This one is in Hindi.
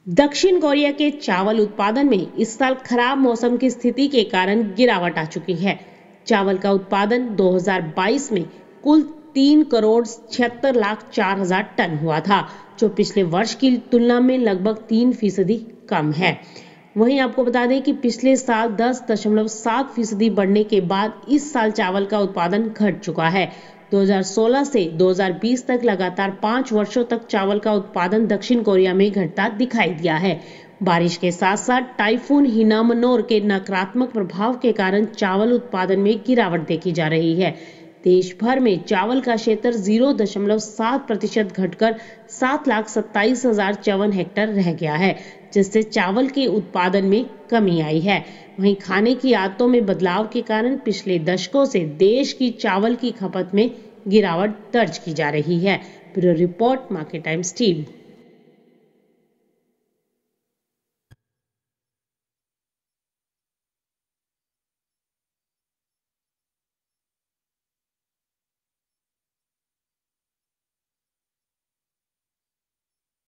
दक्षिण कोरिया के चावल उत्पादन में इस साल खराब मौसम की स्थिति के कारण गिरावट आ चुकी है। चावल का उत्पादन 2022 में कुल 3,76,04,000 टन हुआ था, जो पिछले वर्ष की तुलना में लगभग 3% कम है। वहीं आपको बता दें कि पिछले साल 10.7% बढ़ने के बाद इस साल चावल का उत्पादन घट चुका है। 2016 से 2020 तक लगातार 5 वर्षों तक चावल का उत्पादन दक्षिण कोरिया में घटता दिखाई दिया है। बारिश के साथ साथ टाइफून हिनामनोर के नकारात्मक प्रभाव के कारण चावल उत्पादन में गिरावट देखी जा रही है। देश भर में चावल का क्षेत्र 0.7% घटकर 7,27,054 हेक्टेयर रह गया है, जिससे चावल के उत्पादन में कमी आई है। वहीं खाने की आदतों में बदलाव के कारण पिछले दशकों से देश की चावल की खपत में गिरावट दर्ज की जा रही है। Bureau report, market times TV.